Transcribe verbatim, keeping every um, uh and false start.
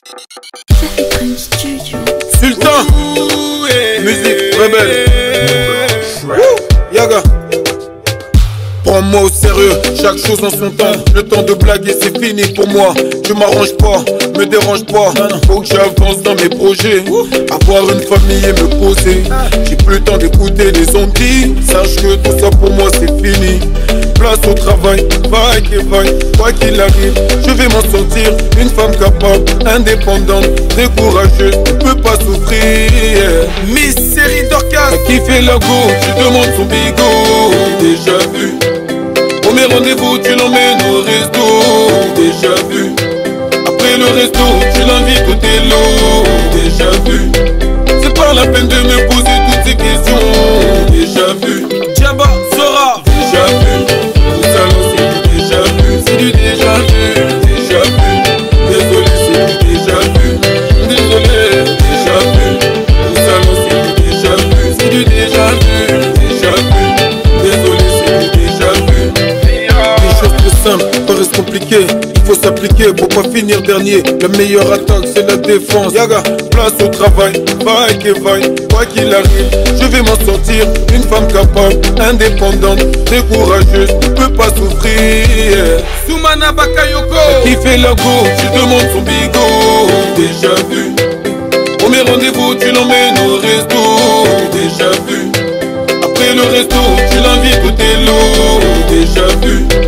Sultan, musique rebelle. Yaga, prends-moi au sérieux, chaque chose en son temps. Le temps de blaguer c'est fini pour moi. Je m'arrange pas, me dérange pas. Faut que j'avance dans mes projets. Avoir une famille et me poser. J'ai plus le temps d'écouter les zombies. Sache que tout ça pour moi c'est fini. Place au travail, vaille et vaille. Quoi qu'il arrive, je vais m'en sortir. Une femme capable, indépendante, décourageuse, ne peut pas souffrir. Miss Série Dorcas, qui fait la go, tu demandes son bigot. Déjà vu. Premier rendez-vous, tu l'emmènes au resto. Déjà vu. Après le resto, tu l'invites au télo. Déjà vu. C'est pas la peine de me poser toutes ces questions. Déjà vu. Djaba, Sora. Déjà vu. Au salon, c'est du déjà vu. C'est du déjà vu. Déjà vu. Désolé, c'est du déjà vu. Désolé, déjà vu. Au salon, c'est du déjà vu. C'est du déjà vu. Déjà vu. Désolé, c'est du déjà vu. Les choses très simples paraissent compliquées. Il faut s'appliquer pour pas finir dernier. La meilleure attaque c'est la défense. Yaga, place au travail, vaille et vaille. Quoi qu'il arrive, je vais m'en sortir. Une femme capable, indépendante, décourageuse, ne peut pas souffrir. Soumana Bakayoko, qui fait la go, tu demandes son bigot. Déjà vu. Premier rendez-vous, tu l'emmènes au resto. Déjà vu. Après le resto, tu l'invites au télo. Déjà vu.